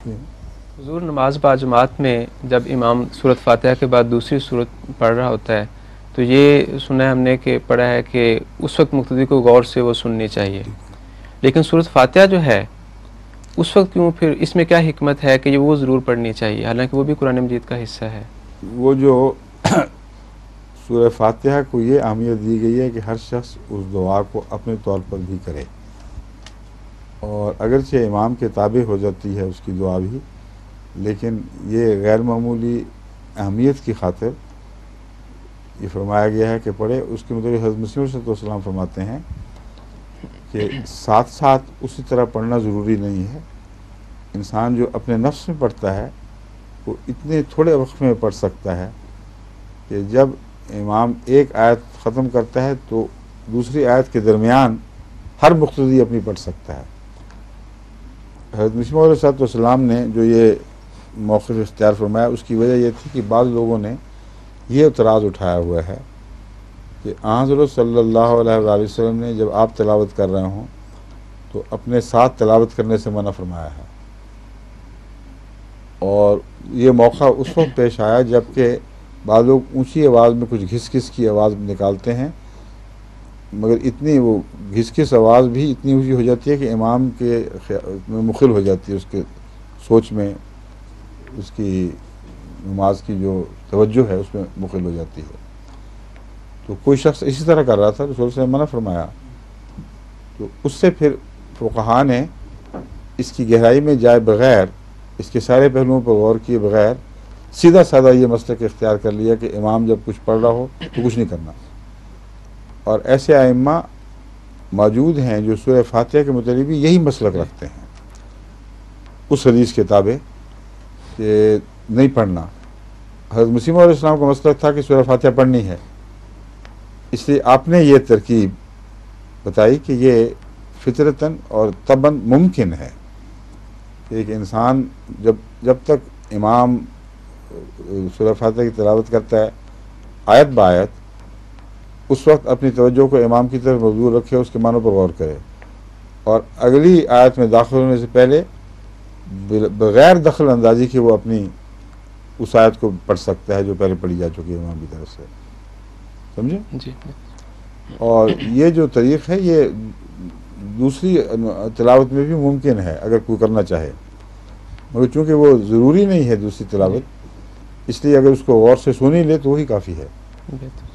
حضور نماز باجماعت میں جب امام سورۃ فاتحہ کے بعد دوسری سورت پڑھ رہا ہوتا ہے تو یہ سنا ہے ہم نے کہ پڑھا ہے کہ اس وقت مقتدی کو غور سے وہ سننی چاہیے، لیکن سورۃ فاتحہ جو ہے اس وقت کیوں، پھر اس میں کیا حکمت ہے کہ یہ وہ ضرور پڑھنی چاہیے حالانکہ وہ بھی قرآن مجید کا حصہ ہے؟ وہ جو سورہ فاتحہ کو یہ اہمیت دی گئی ہے کہ ہر شخص اس دعا کو اپنے طور پر بھی کرے، اور اگرچہ امام کے تابع ہو جاتی ہے اس کی دعا بھی، لیکن یہ غیر معمولی اہمیت کی خاطر یہ فرمایا گیا ہے کہ پڑھے۔ اس کے مطابق حضرت مسیح علیہ السلام فرماتے ہیں کہ ساتھ ساتھ اسی طرح پڑھنا ضروری نہیں ہے۔ انسان جو اپنے نفس میں پڑھتا ہے وہ اتنے تھوڑے وقت میں پڑھ سکتا ہے کہ جب امام ایک آیت ختم کرتا ہے تو دوسری آیت کے درمیان ہر مقتدی اپنی پڑھ سکتا ہے۔ حضرت مسیح علیہ السلام نے جو یہ موقف اختیار فرمایا اس کی وجہ یہ تھی کہ بعض لوگوں نے یہ اعتراض اٹھایا ہوا ہے کہ حضرت صلی اللہ علیہ وآلہ وسلم نے جب آپ تلاوت کر رہے ہوں تو اپنے ساتھ تلاوت کرنے سے منع فرمایا ہے، اور یہ موقع اس وقت پیش آیا جب کہ بعض لوگ اونچی آواز میں کچھ گھس گھس کی آواز نکالتے ہیں، مگر اتنی وہ گھس گھس آواز بھی اتنی اونچی ہو جاتی ہے کہ امام کے میں مخل ہو جاتی ہے، اس کے سوچ میں اس کی نماز کی جو توجہ ہے اس میں مخل ہو جاتی ہے۔ تو کوئی شخص اسی طرح کر رہا تھا، رسول صلی اللہ علیہ وسلم نے منع فرمایا، تو اس سے پھر فقہا نے اس کی گہرائی میں جائے بغیر، اس کے سارے پہلوؤں پر غور کیے بغیر سیدھا سادہ یہ مسلک اختیار کر لیا کہ امام جب کچھ پڑھ رہا ہو تو کچھ نہیں کرنا، اور ایسے ائمہ موجود ہیں جو سورہ فاتحہ کے متعلق بھی یہی مسلک رکھتے ہیں اس حدیث کے تابع کہ نہیں پڑھنا۔ حضرت مسیح علیہ السلام کا مسلک تھا کہ سورہ فاتحہ پڑھنی ہے، اس لیے آپ نے یہ ترکیب بتائی کہ یہ فطرتاً اور طبعاً ممکن ہے کہ ایک انسان جب تک امام سورہ فاتحہ کی تلاوت کرتا ہے آیت بآیت، اس وقت اپنی توجہ کو امام کی طرف مبذول رکھے، اس کے معنوں پر غور کرے، اور اگلی آیت میں داخل ہونے سے پہلے بغیر دخل اندازی کے وہ اپنی اس آیت کو پڑھ سکتا ہے جو پہلے پڑھی جا چکی ہے امام کی طرف سے، سمجھے؟ جی۔ اور یہ جو طریق ہے یہ دوسری تلاوت میں بھی ممکن ہے اگر کوئی کرنا چاہے، مگر چونکہ وہ ضروری نہیں ہے دوسری تلاوت، اس لیے اگر اس کو غور سے سنی لے تو وہی کافی ہے۔